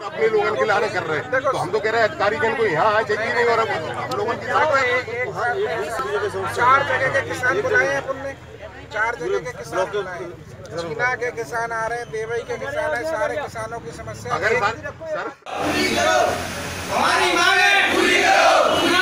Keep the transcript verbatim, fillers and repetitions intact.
अपने लोगों के लाने कर रहे हैं, तो हम तो कह रहे हैं अधिकारी जन को यहाँ आए चाहिए नहीं, और हम लोगों की चार जगह के किसान बुलाए हैं पुण्य, चार जगह के किसान बुलाए, चीना के किसान आ रहे हैं, देवई के किसान है, सारे किसानों की समस्या। अगर सर हमारी मांगे पूरी करो।